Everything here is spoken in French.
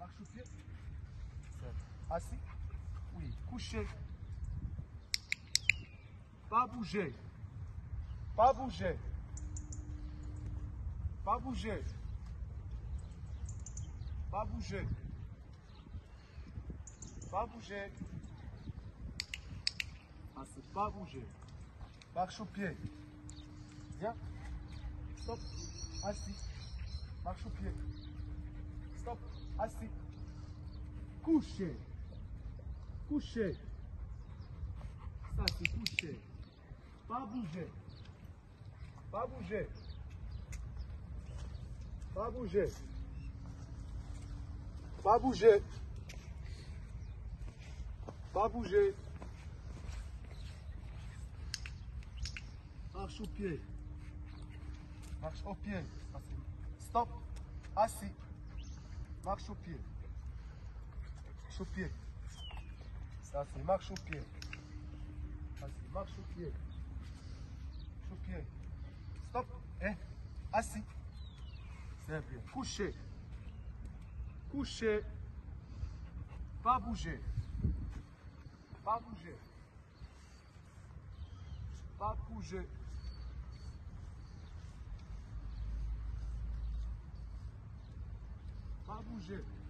Marche au pied. Assis. Oui. Couché. Pas bouger. Pas bouger. Pas bouger. Pas bouger. Pas bouger. Assis. Pas bouger. Marche au pied. Viens. Stop. Assis. Marche au pied. Stop. Assis. Couché. Couché. Ça, c'est couché. Pas bouger. Pas bouger. Pas bouger. Pas bouger. Pas bouger. Marche au pied. Marche au pied. Stop. Assis. Marche au pied. Marche au pied. Ça, c'est marche au pied. Assis. Marche au pied. Marche au pied. Stop. Et assis. C'est bien. Couché. Couché. Pas bouger. Pas bouger. Pas bouger. Pas bouger.